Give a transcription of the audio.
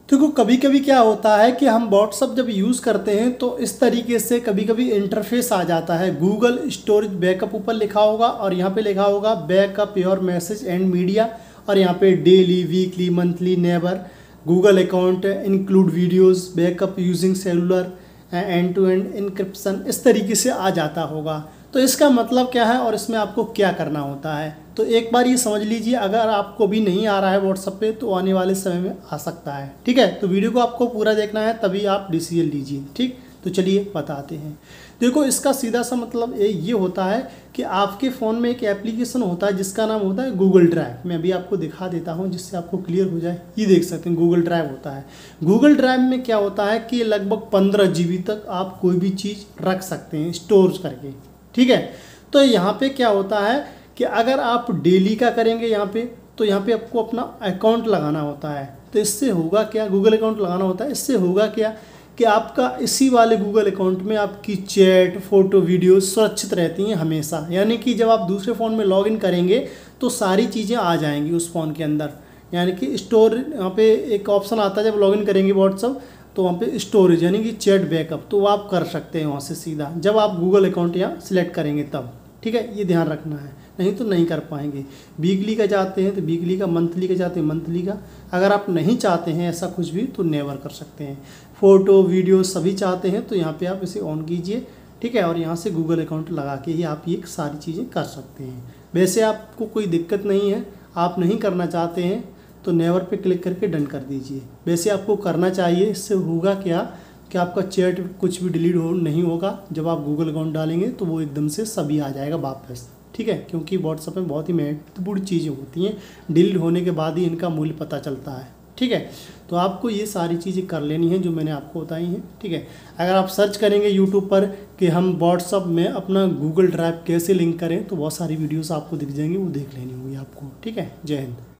देखो कभी कभी क्या होता है कि हम व्हाट्सअप जब यूज़ करते हैं तो इस तरीके से कभी कभी इंटरफेस आ जाता है। गूगल स्टोरेज बैकअप ऊपर लिखा होगा और यहाँ पे लिखा होगा backup your message and media, और यहाँ पे daily, weekly, monthly, never, Google account, include videos, backup using cellular, end to end encryption, इस तरीके से आ जाता होगा। तो इसका मतलब क्या है और इसमें आपको क्या करना होता है, तो एक बार ये समझ लीजिए। अगर आपको भी नहीं आ रहा है व्हाट्सएप पे तो आने वाले समय में आ सकता है। ठीक है, तो वीडियो को आपको पूरा देखना है तभी आप डिसीजन लीजिए। ठीक, तो चलिए बताते हैं। देखो इसका सीधा सा मतलब ये होता है कि आपके फ़ोन में एक एप्लीकेशन होता है जिसका नाम होता है गूगल ड्राइव। मैं अभी आपको दिखा देता हूं जिससे आपको क्लियर हो जाए। ये देख सकते हैं गूगल ड्राइव होता है। गूगल ड्राइव में क्या होता है कि लगभग 15 GB तक आप कोई भी चीज़ रख सकते हैं स्टोर करके। ठीक है, तो यहाँ पे क्या होता है कि अगर आप डेली का करेंगे यहाँ पे, तो यहाँ पे आपको अपना अकाउंट लगाना होता है। तो इससे होगा क्या, गूगल अकाउंट लगाना होता है। इससे होगा क्या कि आपका इसी वाले गूगल अकाउंट में आपकी चैट, फोटो, वीडियो सुरक्षित रहती हैं हमेशा। यानी कि जब आप दूसरे फ़ोन में लॉगिन करेंगे तो सारी चीज़ें आ जाएंगी उस फ़ोन के अंदर। यानी कि स्टोर, यहाँ पे एक ऑप्शन आता है जब लॉगिन करेंगे व्हाट्सअप, तो वहाँ पे स्टोरेज यानी कि चैट बैकअप, तो आप कर सकते हैं वहाँ से सीधा जब आप गूगल अकाउंट यहाँ सिलेक्ट करेंगे तब। ठीक है, ये ध्यान रखना है, नहीं तो नहीं कर पाएंगे। वीकली का चाहते हैं तो वीकली का, मंथली का चाहते हैं मंथली का। अगर आप नहीं चाहते हैं ऐसा कुछ भी तो नेवर कर सकते हैं। फ़ोटो, वीडियो सभी चाहते हैं तो यहाँ पे आप इसे ऑन कीजिए। ठीक है, और यहाँ से गूगल अकाउंट लगा के ही आप ये सारी चीज़ें कर सकते हैं। वैसे आपको कोई दिक्कत नहीं है, आप नहीं करना चाहते हैं तो नेवर पे क्लिक करके डन कर दीजिए। वैसे आपको करना चाहिए। इससे होगा क्या कि आपका चैट कुछ भी डिलीट नहीं होगा। जब आप गूगल अकाउंट डालेंगे तो वो एकदम से सभी आ जाएगा वापस। ठीक है, क्योंकि व्हाट्सएप में बहुत ही महत्वपूर्ण चीज़ें होती हैं, डिलीट होने के बाद ही इनका मूल्य पता चलता है। ठीक है, तो आपको ये सारी चीज़ें कर लेनी है जो मैंने आपको बताई हैं। ठीक है, अगर आप सर्च करेंगे यूट्यूब पर कि हम व्हाट्सएप में अपना गूगल ड्राइव कैसे लिंक करें तो बहुत सारी वीडियोस आपको दिख जाएंगी, वो देख लेनी होगी आपको। ठीक है, जय हिंद।